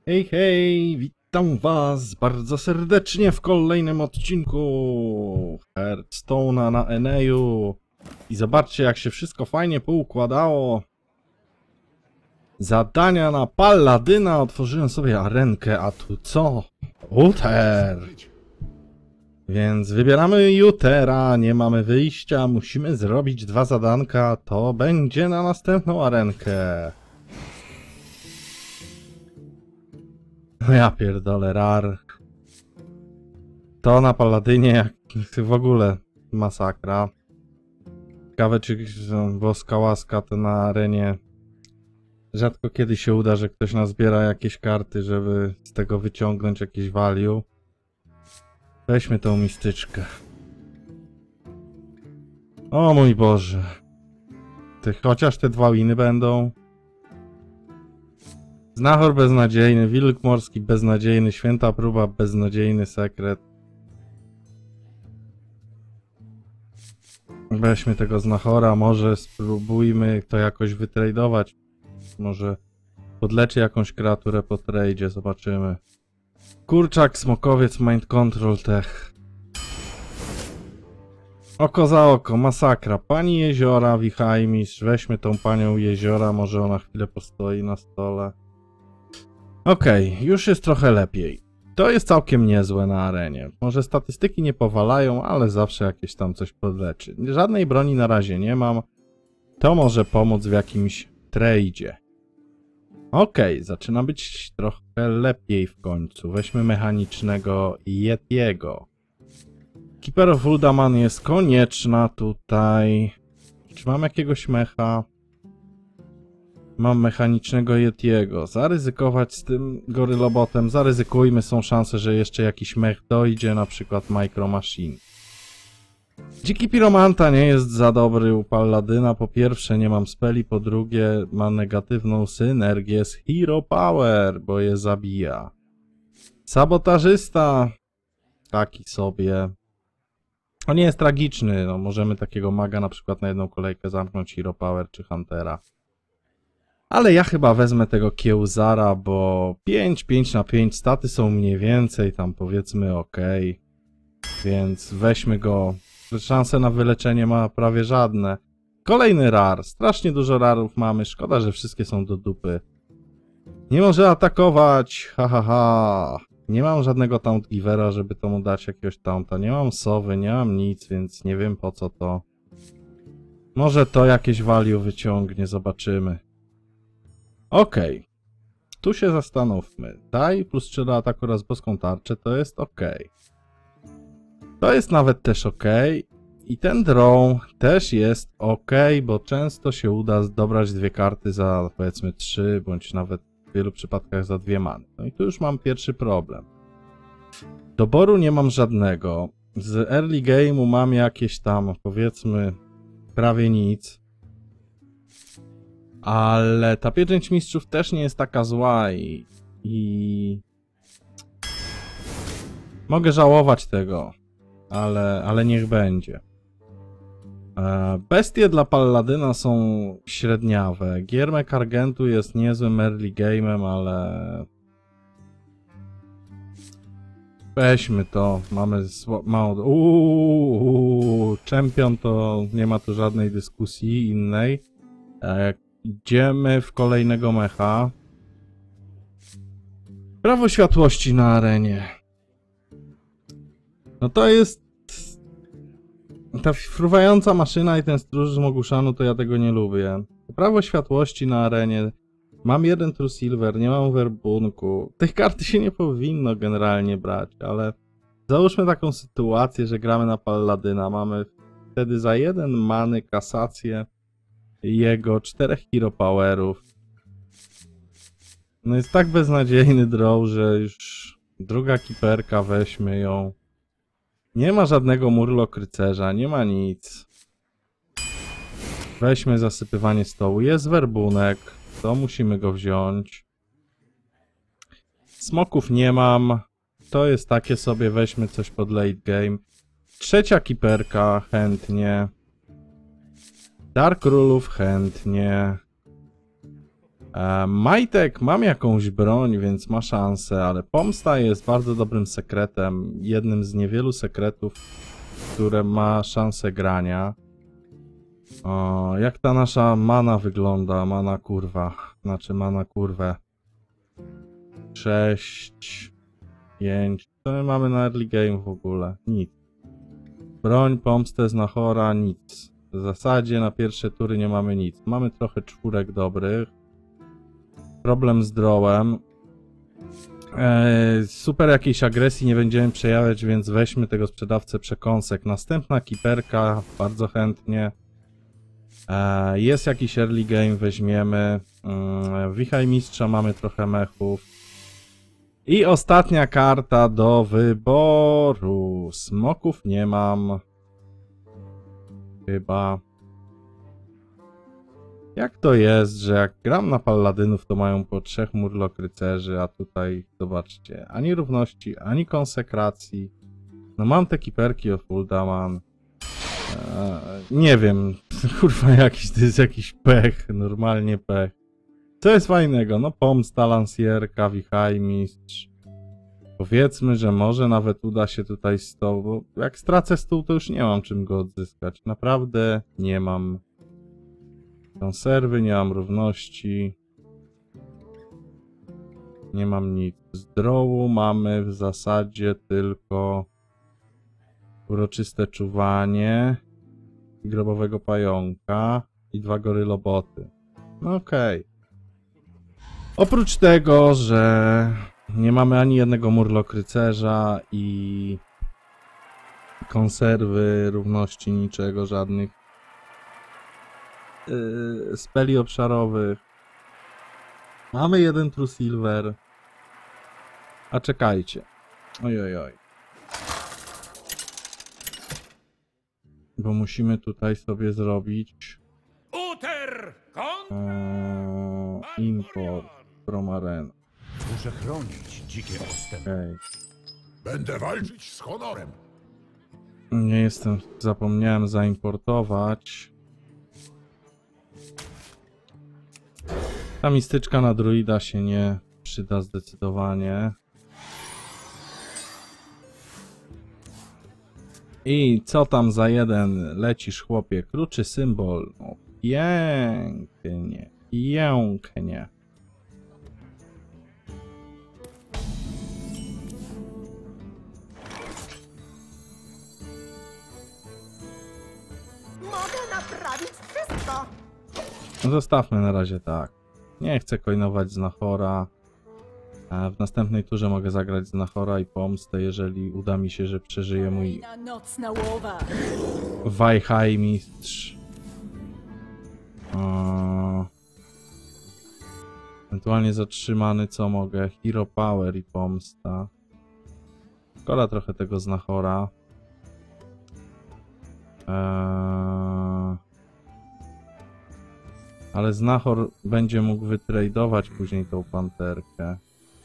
Hej, hej, witam was bardzo serdecznie w kolejnym odcinku Hearthstone'a na Eneju. I zobaczcie, jak się wszystko fajnie poukładało. Zadania na Paladyna, otworzyłem sobie arenkę, a tu co? Uther! Więc wybieramy Utera, nie mamy wyjścia, musimy zrobić 2 zadanka, to będzie na następną arenkę. No ja pierdolę, rar. To na Paladynie jak w ogóle masakra. Ciekawe, czy boska łaska to na arenie. Rzadko kiedy się uda, że ktoś nazbiera jakieś karty, żeby z tego wyciągnąć jakieś value. Weźmy tą mistyczkę. O mój Boże. Chociaż te 2 winy będą. Znachor beznadziejny, wilk morski beznadziejny, święta próba beznadziejny sekret. Weźmy tego znachora, może spróbujmy to jakoś wytradować. Może podleczy jakąś kreaturę po tradzie, zobaczymy. Kurczak, smokowiec, mind control tech. Oko za oko, masakra. Pani jeziora, wichajmistrz, weźmy tą panią jeziora, może ona chwilę postoi na stole. Okej, już jest trochę lepiej. To jest całkiem niezłe na arenie. Może statystyki nie powalają, ale zawsze jakieś tam coś podleczy. Żadnej broni na razie nie mam. To może pomóc w jakimś tradzie. Okej, zaczyna być trochę lepiej w końcu. Weźmy mechanicznego Yetiego. Keeper of Uldaman jest konieczna tutaj. Czy mam jakiegoś mecha? Mam mechanicznego Yetiego. Zaryzykować z tym gorylobotem. Zaryzykujmy, są szanse, że jeszcze jakiś mech dojdzie, na przykład Micro Machine. Dziki Piromanta nie jest za dobry u Palladyna. Po pierwsze nie mam speli, po drugie ma negatywną synergię z Hero Power, bo je zabija. Sabotażysta taki sobie. On nie jest tragiczny, no, możemy takiego maga na przykład na jedną kolejkę zamknąć, Hero Power czy Huntera. Ale ja chyba wezmę tego Kiełzara, bo 5 na 5 staty są mniej więcej, tam powiedzmy ok. Więc weźmy go. Szanse na wyleczenie ma prawie żadne. Kolejny rar. Strasznie dużo rarów mamy. Szkoda, że wszystkie są do dupy. Nie może atakować. Ha, ha, ha. Nie mam żadnego taunt givera, żeby tomu dać jakiegoś taunta. Nie mam sowy, nie mam nic, więc nie wiem po co to. Może to jakieś value wyciągnie, zobaczymy. Okej. Tu się zastanówmy. Daj plus 3 do ataku oraz boską tarczę, to jest ok. To jest nawet też ok. I ten draw też jest ok, bo często się uda dobrać 2 karty za powiedzmy 3, bądź nawet w wielu przypadkach za 2 many. No i tu już mam pierwszy problem. Doboru nie mam żadnego. Z early game'u mam jakieś tam powiedzmy prawie nic. Ale ta pieczęć mistrzów też nie jest taka zła i... Mogę żałować tego, ale niech będzie. Bestie dla Palladyna są średniawe. Giermek Argentu jest niezłym early game'em, ale... Weźmy to, mamy mało... Champion to nie ma tu żadnej dyskusji innej. Idziemy w kolejnego mecha. Prawo światłości na arenie. No to jest... Ta fruwająca maszyna i ten stróż z Moguszanu, to ja tego nie lubię. Prawo światłości na arenie. Mam 1 True Silver, nie mam werbunku. Tych karty się nie powinno generalnie brać, ale... Załóżmy taką sytuację, że gramy na Palladyna. Mamy wtedy za 1 many kasację jego 4 Hero Powerów. No jest tak beznadziejny draw, że już druga kiperka, weźmy ją. Nie ma żadnego Murloc rycerza, nie ma nic. Weźmy zasypywanie stołu. Jest werbunek, to musimy go wziąć. Smoków nie mam. To jest takie sobie, weźmy coś pod late game. Trzecia kiperka, chętnie. Dark Królów chętnie. Majtek, mam jakąś broń, więc ma szansę, ale pomsta jest bardzo dobrym sekretem. Jednym z niewielu sekretów, które ma szansę grania. O, jak ta nasza mana wygląda? Mana kurwa. Znaczy mana kurwę. 6, 5. Co my mamy na early game w ogóle? Nic. Broń, pomstę, znachora, nic. W zasadzie na pierwsze tury nie mamy nic. Mamy trochę czwórek dobrych. Problem z drawem. Super jakiejś agresji nie będziemy przejawiać, więc weźmy tego sprzedawcę przekąsek. Następna kiperka, bardzo chętnie. Jest jakiś early game, weźmiemy. Wichaj mistrza, mamy trochę mechów. I ostatnia karta do wyboru. Smoków nie mam. Chyba. Jak to jest, że jak gram na paladynów, to mają po 3 murlok rycerzy, a tutaj, zobaczcie, ani równości, ani konsekracji. No mam te kiperki od Fuldaman. Nie wiem, kurwa, to jest jakiś pech, normalnie pech. Co jest fajnego? No pomsta, lansjerka, wichaj mistrz. Powiedzmy, że może nawet uda się tutaj stół, bo jak stracę stół, to już nie mam czym go odzyskać. Naprawdę nie mam konserwy, nie mam równości. Nie mam nic. Z drołu mamy w zasadzie tylko uroczyste czuwanie, grobowego pająka i 2 goryloboty. No okej. Oprócz tego, że nie mamy ani jednego murlok rycerza i konserwy, równości, niczego, żadnych speli obszarowych. Mamy jeden True Silver. A czekajcie. Oj. Bo musimy tutaj sobie zrobić import from arena. Muszę chronić dzikie ostępy. Okay. Będę walczyć z honorem. Nie jestem, zapomniałem zaimportować. Ta mistyczka na druida się nie przyda zdecydowanie. I co tam za jeden lecisz, chłopie? Kruczy symbol. O, pięknie, pięknie. Mogę naprawić wszystko. Zostawmy na razie tak. Nie chcę coinować znachora. W następnej turze mogę zagrać znachora i pomstę, jeżeli uda mi się, że przeżyje mój Nocna łowa. Wajhaj mistrz. Ewentualnie zatrzymany, co mogę? Hero Power i pomsta. Szkoda trochę tego znachora. Ale znachor będzie mógł wytradować później tą panterkę.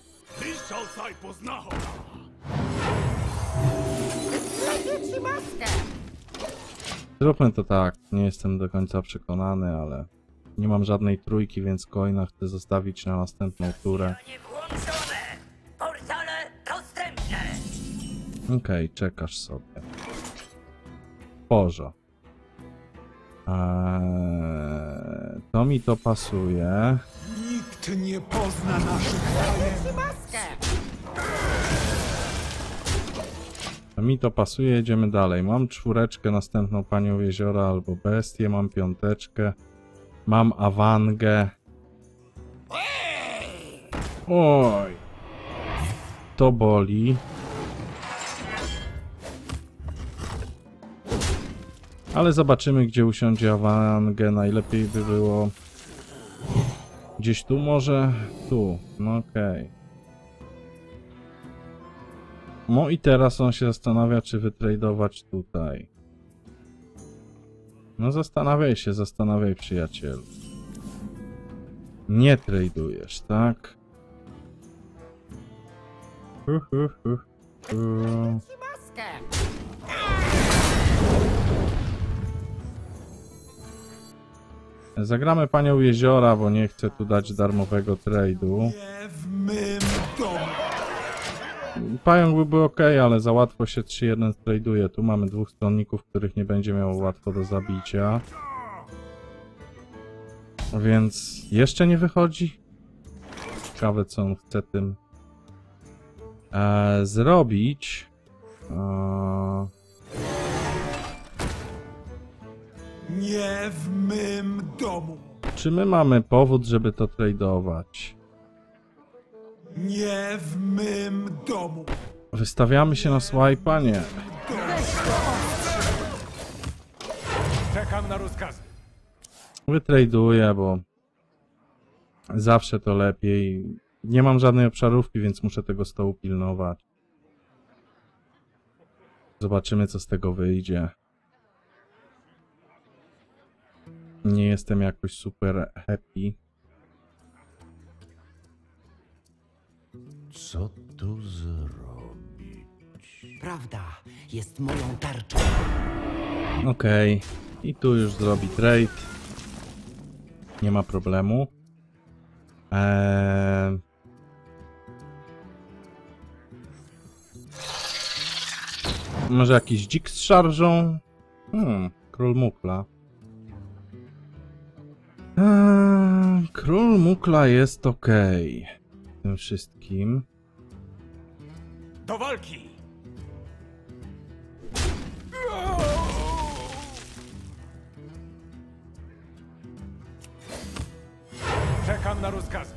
Ci maskę. Zróbmy to tak. Nie jestem do końca przekonany, ale nie mam żadnej trójki, więc coina chcę zostawić na następną turę. Okej, czekasz sobie. Porzo. To mi to pasuje. Nikt nie pozna naszych tajemnic. Ci maskę. To mi to pasuje, jedziemy dalej. Mam czwóreczkę, następną panią jeziora albo bestię, mam piąteczkę. Mam awangę. Oj. To boli. Ale zobaczymy, gdzie usiądzie awangę. Najlepiej by było gdzieś tu może? Tu. No okej. No i teraz on się zastanawia, czy wytradować tutaj. No zastanawiaj przyjacielu. Nie tradujesz, tak? Ci maskę. Zagramy panią jeziora, bo nie chcę tu dać darmowego trade'u. Nie w mym domu. Pająk byłby ok, ale za łatwo się 3-1 traduje. Tu mamy dwóch stronników, których nie będzie miało łatwo do zabicia. Więc jeszcze nie wychodzi. Ciekawe, co on chce tym zrobić. Nie w mym domu. Czy my mamy powód, żeby to tradeować? Nie w mym domu. Wystawiamy się na swipe'a? Nie. Czekam na rozkazy. Wytraduję, bo zawsze to lepiej. Nie mam żadnej obszarówki, więc muszę tego stołu pilnować. Zobaczymy, co z tego wyjdzie. Nie jestem jakoś super happy. Co tu zrobić? Prawda jest moją tarczą. Okej. I tu już zrobi trade. Nie ma problemu. Może jakiś dzik z szarżą? Król Mukla. Król Mukla jest ok. Tym wszystkim. Do walki! Czekam na rozkazy.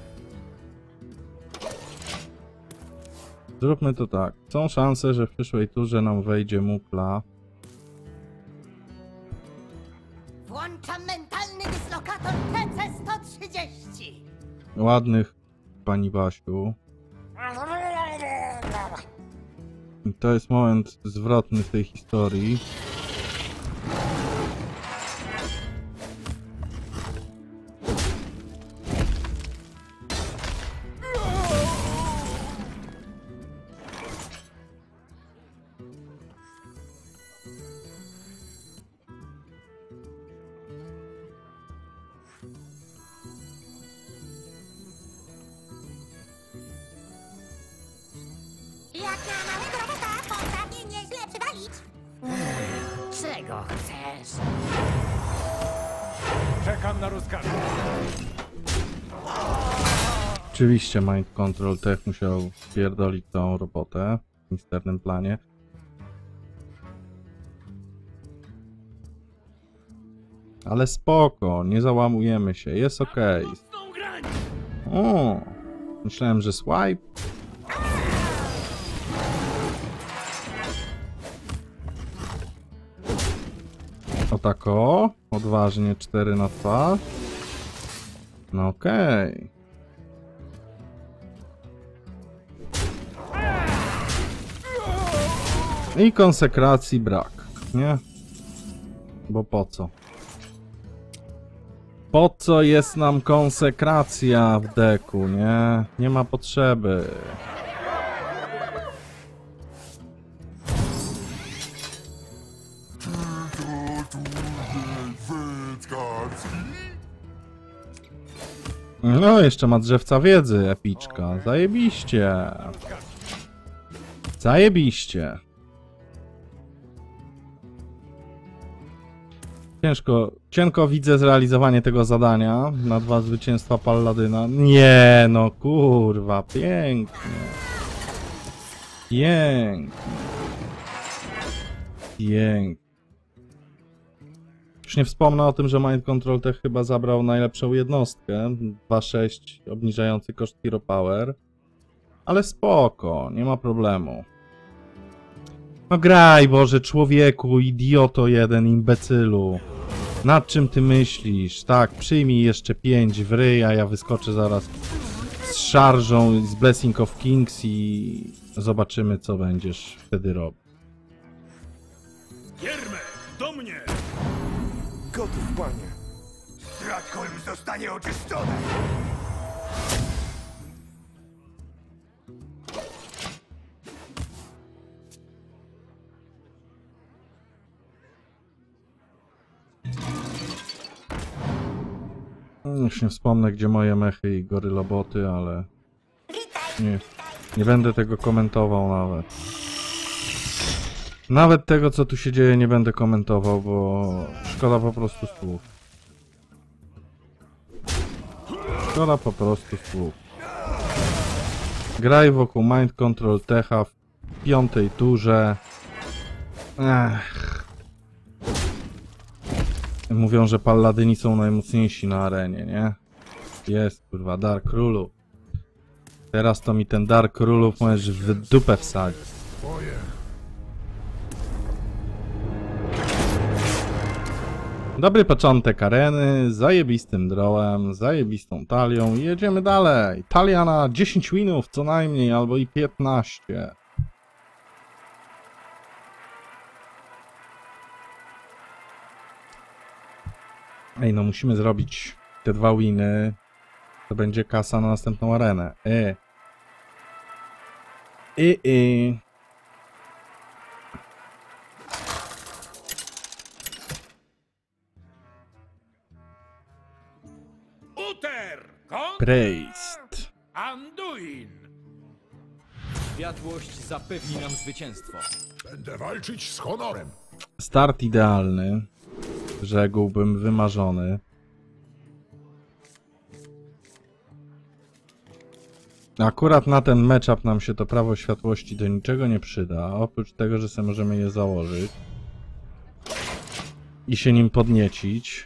Zróbmy to tak. Są szanse, że w przyszłej turze nam wejdzie Mukla. Włączam mentalny dyslokator TC-130. Ładnych, pani Basiu. I to jest moment zwrotny w tej historii. Jak na małego robota potrafię nieźle przywalić. Czego chcesz? Czekam na rozkazy. Oczywiście Mind Control Tech musiał spierdolić całą robotę w misternym planie. Ale spoko, nie załamujemy się, jest ok. O, myślałem, że swipe. O tak o, odważnie 4 na 2. No okej. I konsekracji brak, nie? Bo po co? Po co jest nam konsekracja w deku, nie? Nie ma potrzeby. No, jeszcze ma drzewca wiedzy, epiczka. Zajebiście. Zajebiście. Cienko widzę zrealizowanie tego zadania na 2 zwycięstwa Palladyna. Nie, no kurwa, pięknie. Pięknie. Pięknie. Już nie wspomnę o tym, że Mind Control Tech chyba zabrał najlepszą jednostkę. 2.6 obniżający koszt Hero Power. Ale spoko, nie ma problemu. No graj, Boże, człowieku, idioto jeden, imbecylu. Nad czym ty myślisz? Tak, przyjmij jeszcze 5 w ryj, a ja wyskoczę zaraz z szarżą, z Blessing of Kings i zobaczymy, co będziesz wtedy robił. Giermek, do mnie! Gotów, panie. Stratholm zostanie oczyszczony! Już nie wspomnę, gdzie moje mechy i goryloboty, ale nie będę tego komentował nawet. Nawet tego, co tu się dzieje, nie będę komentował, bo szkoda po prostu słów. Szkoda po prostu słów. Graj wokół Mind Control Techa w 5. turze. Mówią, że Palladyni są najmocniejsi na arenie, nie? Jest, kurwa, Dark Królów. Teraz to mi ten Dark Królów możesz w dupę wsadzić. Dobry początek areny, zajebistym drawem, zajebistą talią i jedziemy dalej. Talia na 10 winów co najmniej, albo i 15. Ej, no musimy zrobić te 2 winy. To będzie kasa na następną arenę. Uter! Kon... Praised. Anduin! Światłość zapewni nam zwycięstwo. Będę walczyć z honorem. Start idealny. Rzekłbym wymarzony. Akurat na ten matchup nam się to prawo światłości do niczego nie przyda, oprócz tego, że sobie możemy je założyć i się nim podniecić.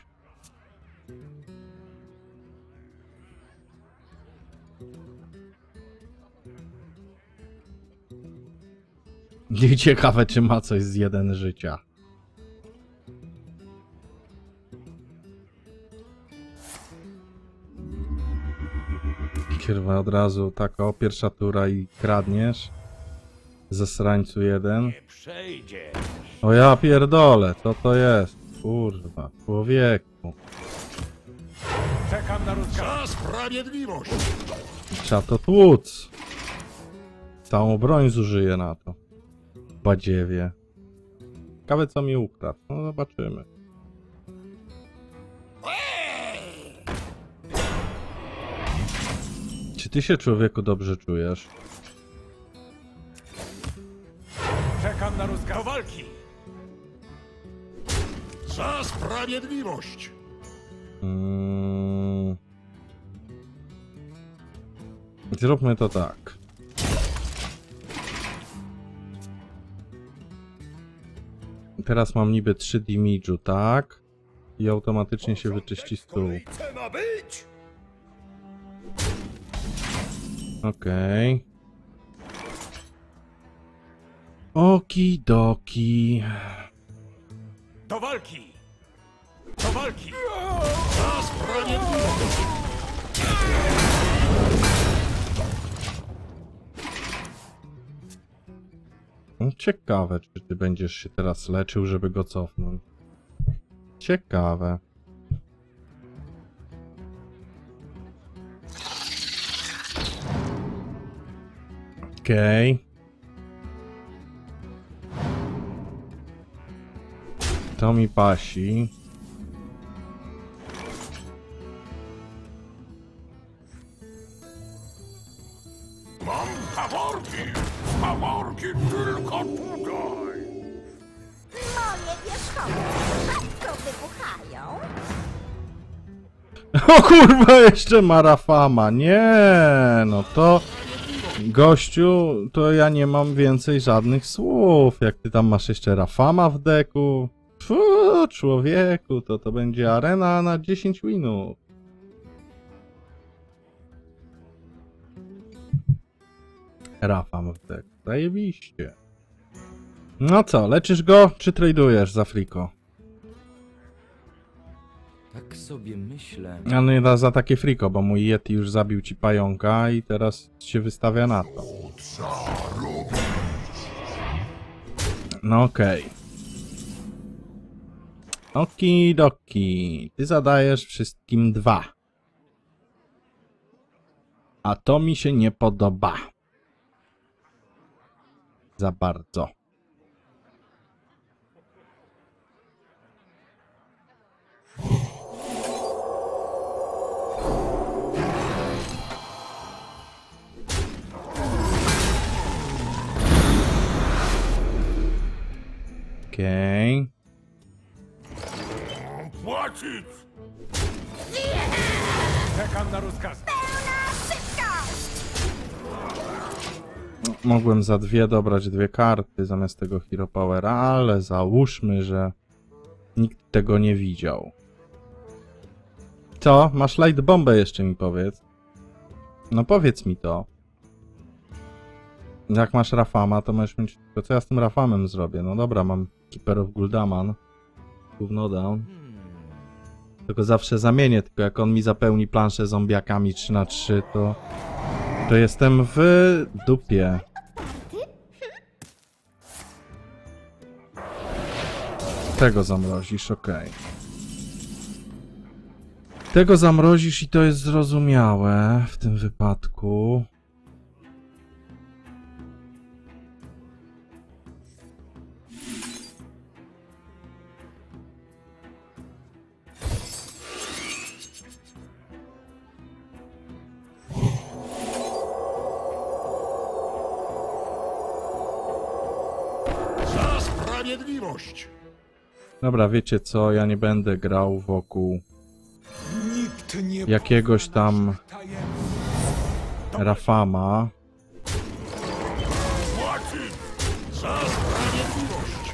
I ciekawe, czy ma coś z 1 życia. Kierwa od razu tak, o, pierwsza tura i kradniesz. Ze srańcu 1. Nie przejdzie. O ja pierdolę, co to jest? Kurwa, człowieku. Czekam na rozkaz. Za sprawiedliwość! Trzeba to tłuc. Całą broń zużyję na to. Badziewie. Ciekawe, co mi ukradł. No zobaczymy. Czy ty się, człowieku, dobrze czujesz? Czekam na rozkaz. Do walki! Za sprawiedliwość! Zróbmy to tak. Teraz mam niby 3 damage'u, tak? I automatycznie się wyczyści stół. Ma być! Okej. Okidoki. Do walki! Do walki! Za sprawiedliwość! No, ciekawe, czy ty będziesz się teraz leczył, żeby go cofnąć. Ciekawe. Okej. To mi pasi. Mam faworki tylko tutaj! Moje wierzchołki rzadko wybuchają. O kurwa, jeszcze ma Rafama. Nie, no to... Gościu, to ja nie mam więcej żadnych słów. Jak ty tam masz jeszcze Rafama w deku. Pfu, człowieku, to będzie arena na 10 winów. Rafam w deku, zajebiście. No co, leczysz go, czy tradujesz za friko? Tak sobie myślę. A no nie za takie friko, bo mój Yeti już zabił ci pająka i teraz się wystawia na to. No okej. Okidoki. Ty zadajesz wszystkim 2. A to mi się nie podoba. Za bardzo. Okej. Płacić! Czekam na rozkaz. Mogłem za 2 dobrać 2 karty zamiast tego Hero Powera, ale załóżmy, że nikt tego nie widział. Co? Masz light bombę jeszcze mi powiedz. No powiedz mi to. Jak masz Rafama, to możesz mieć... To co ja z tym Rafamem zrobię? No dobra, mam Keeper of Gul'daman. Gówno down. Tylko zawsze zamienię, tylko jak on mi zapełni planszę zombiakami 3×3, to jestem w dupie. Tego zamrozisz, okej. Tego zamrozisz i to jest zrozumiałe w tym wypadku. Za sprawiedliwość! Dobra, wiecie co? Ja nie będę grał wokół jakiegoś tam Rafama. Płacić! Za sprawiedliwość!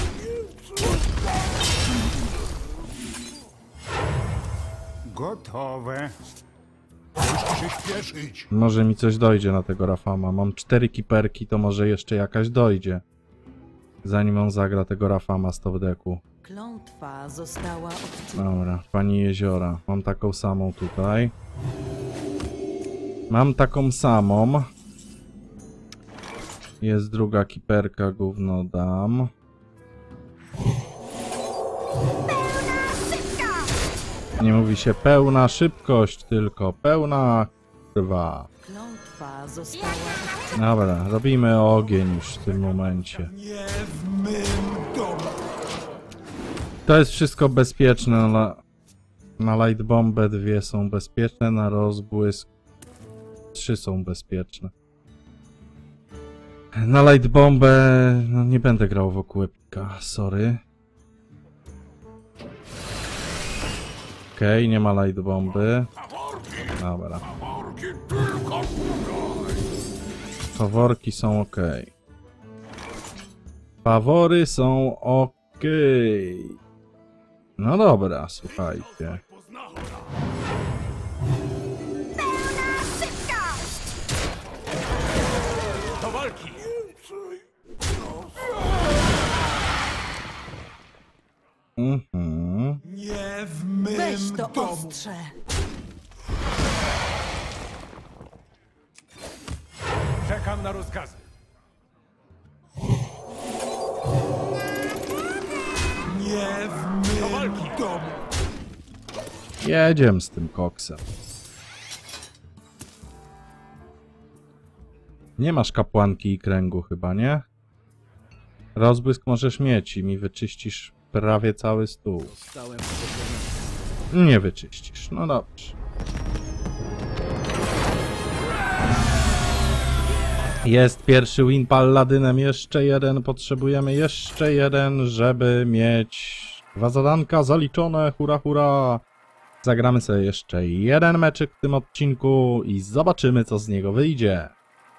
Gotowe. Musisz się śpieszyć. Może mi coś dojdzie na tego Rafama. Mam 4 kiperki, to może jeszcze jakaś dojdzie. Zanim on zagra tego Rafama z top decku. Klątwa została odczytana. Dobra, pani jeziora. Mam taką samą tutaj. Mam taką samą. Jest druga kiperka, gówno dam. Nie mówi się pełna szybkość, tylko pełna kurwa. Klątwa została Dobra, robimy ogień już w tym momencie. Nie w mym domu. To jest wszystko bezpieczne. Na light bombę 2 są bezpieczne, na rozbłysk 3 są bezpieczne. Na light bombę no nie będę grał wokół epika, sorry. Okej, nie ma light bomby. Dobra. Morki tylko tutaj! Faworki są ok. Fawory są ok. No dobra, słuchajcie. Do walki. Mhm. Nie w mym Weź to domu. ostrze. Czekam na rozkazy. Nie w mym domu. Jedziemy z tym koksem. Nie masz kapłanki i kręgu chyba, nie? Rozbłysk możesz mieć i mi wyczyścisz prawie cały stół. Stałem w Nie wyczyścisz, no dobrze. Jest pierwszy win Palladynem, jeszcze jeden, potrzebujemy jeszcze jeden, żeby mieć 2 zadanka zaliczone, hura hura. Zagramy sobie jeszcze jeden meczyk w tym odcinku i zobaczymy co z niego wyjdzie.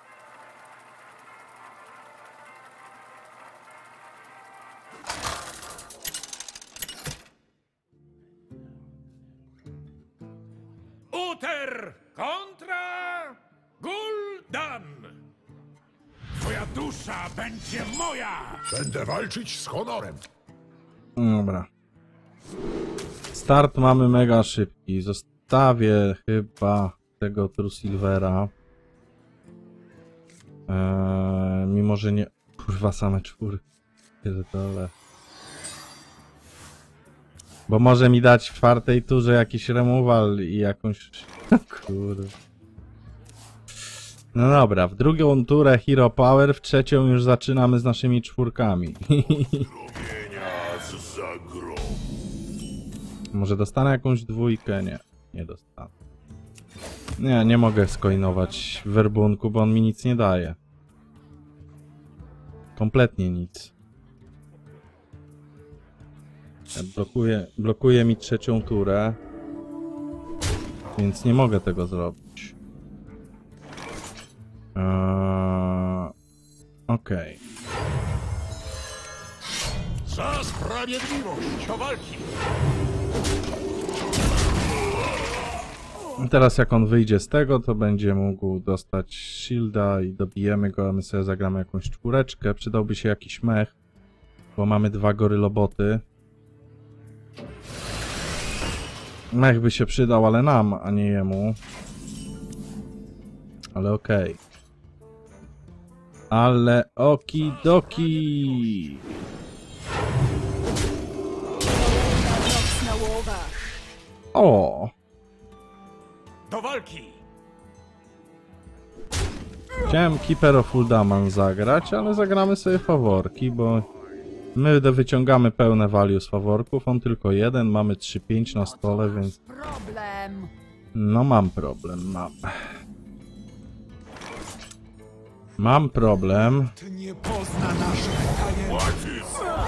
Uther kontra Gul'dan. Twoja dusza będzie moja. Będę walczyć z honorem! Dobra. Start mamy mega szybki. Zostawię chyba tego True Silvera. Mimo, że nie... Kurwa, same 4. Pierdolę. Bo może mi dać w 4. turze jakiś removal i jakąś... Kurwa. No dobra, w drugą turę Hero Power, w trzecią już zaczynamy z naszymi 4. Pieniądz za grom! Może dostanę jakąś 2? Nie, nie dostanę. Nie, nie mogę skoinować w werbunku, bo on mi nic nie daje. Kompletnie nic. Blokuje mi trzecią turę. Więc nie mogę tego zrobić. Okej. Za sprawiedliwość! Do walki! Teraz jak on wyjdzie z tego, to będzie mógł dostać shielda i dobijemy go, a my sobie zagramy jakąś czwóreczkę. Przydałby się jakiś mech, bo mamy 2 goryloboty. Mech by się przydał, ale nam, a nie jemu. Ale okej. Ale okidoki! Noc na łowach. O! Do walki! Chciałem Keeper of Uldaman zagrać, ale zagramy sobie faworki, bo my wyciągamy pełne value z faworków, on tylko jeden, mamy 3-5 na stole, więc... Problem. No mam problem, Mam problem. Ty nie pozna naszych tajemnic.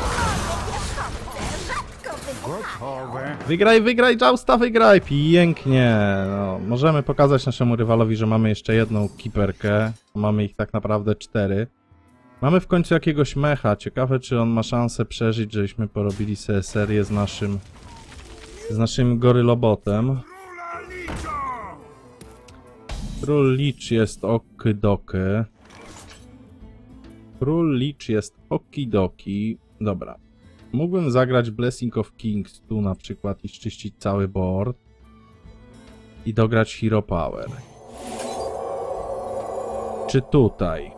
Gotowe. Wygraj, Jousta, wygraj! Pięknie! No, możemy pokazać naszemu rywalowi, że mamy jeszcze jedną keeperkę. Mamy ich tak naprawdę 4. Mamy w końcu jakiegoś mecha. Ciekawe, czy on ma szansę przeżyć, żebyśmy porobili sobie serię z naszym gorylobotem. Król Lich jest okidoky. Król Lich jest okidoki. Dobra. Mógłbym zagrać Blessing of Kings tu na przykład i czyścić cały board. I dograć Hero Power. Czy tutaj?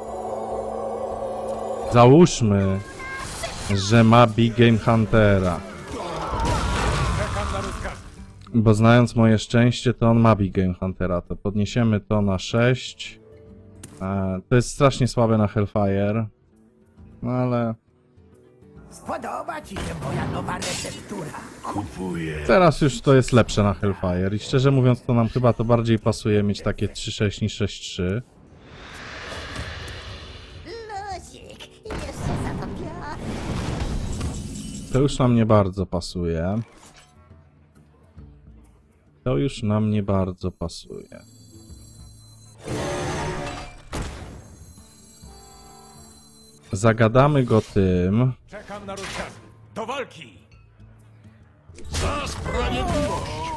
Załóżmy, że ma Big Game Huntera. Czekam na rozkaz. Bo znając moje szczęście, to on ma Big Game Huntera. To podniesiemy to na 6. To jest strasznie słabe na Hellfire. No ale... Spodoba ci się moja nowa receptura. Kupuję. Teraz już to jest lepsze na Hellfire. I szczerze mówiąc, to nam chyba to bardziej pasuje mieć takie 3-6 niż 6-3. Luzik, jeszcze za to biorę. To już nam nie bardzo pasuje. To już nam nie bardzo pasuje. Zagadamy go tym. Czekam na rozkaz. Do walki! Za sprawiedliwość!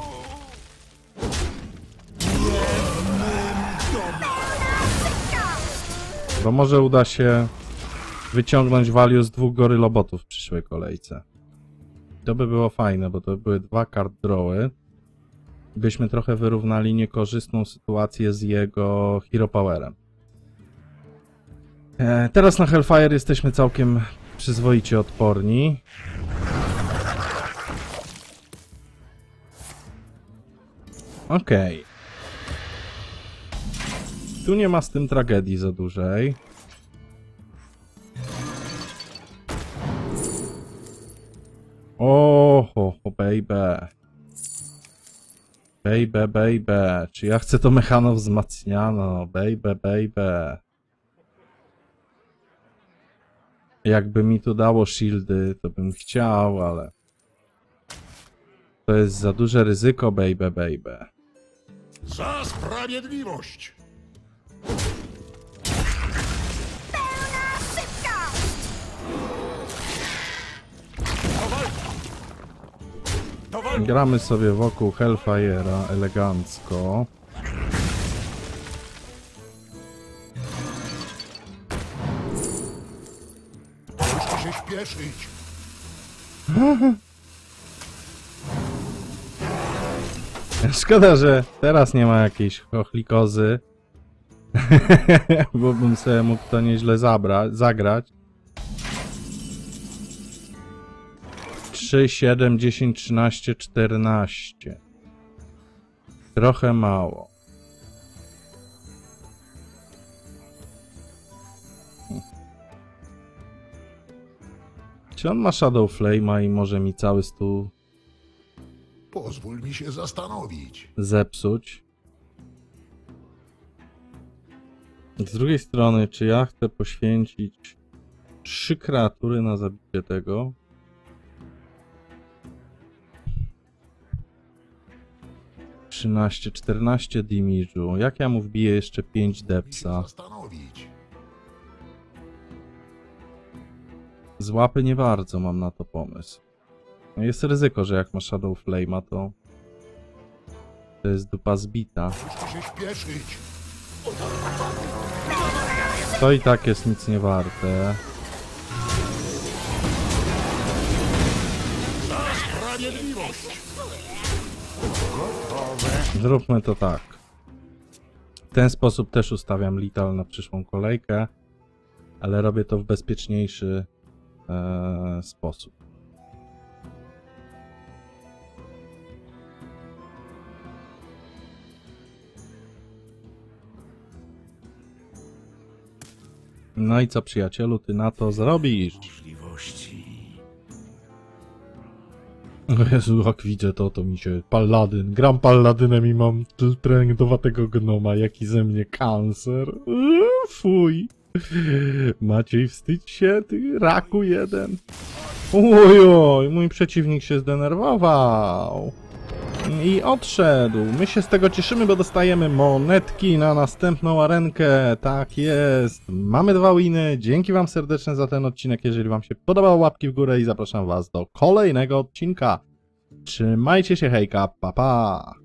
Bo może uda się wyciągnąć value z 2 gorylobotów w przyszłej kolejce. To by było fajne, bo to były 2 card drawy. Byśmy trochę wyrównali niekorzystną sytuację z jego Hero Powerem. Teraz na Hellfire jesteśmy całkiem przyzwoicie odporni. Okej. Tu nie ma z tym tragedii za dużej. O, baby. Baby. Czy ja chcę to mechano wzmacniano? Baby. Jakby mi tu dało shieldy, to bym chciał, ale... To jest za duże ryzyko, baby. Za sprawiedliwość! Do walki! Gramy sobie wokół Hellfire'a elegancko. Muszę się śpieszyć. Szkoda, że teraz nie ma jakiejś chochlikozy. Bo bym sobie mógł to nieźle zagrać. 3, 7, 10, 13, 14. Trochę mało. Czy on ma Shadow Flame'a i może mi cały stół Pozwól mi się zastanowić. zepsuć? Z drugiej strony, czy ja chcę poświęcić 3 kreatury na zabicie tego? 13, 14 damage'u. Jak ja mu wbiję jeszcze 5 Się depsa? zastanowić. Z łapy nie bardzo mam na to pomysł. Jest ryzyko, że jak ma Shadow Flame'a, to jest dupa zbita. Muszę się śpieszyć. To i tak jest nic nie warte. Za sprawiedliwość. Zróbmy to tak. W ten sposób też ustawiam Lethal na przyszłą kolejkę, ale robię to w bezpieczniejszy sposób. No i co, przyjacielu, ty na to zrobisz? Możliwości. O Jezu, jak widzę to mi się... Paladyn. Gram Paladynem i mam treningowatego gnoma. Jaki ze mnie kancer. Fuj. Maciej, wstydź się, ty raku jeden. Ojoj, mój przeciwnik się zdenerwował. I odszedł. My się z tego cieszymy, bo dostajemy monetki na następną arenkę. Tak jest. Mamy 2 winy. Dzięki wam serdecznie za ten odcinek. Jeżeli wam się podobał, łapki w górę i zapraszam was do kolejnego odcinka. Trzymajcie się, hejka, pa pa.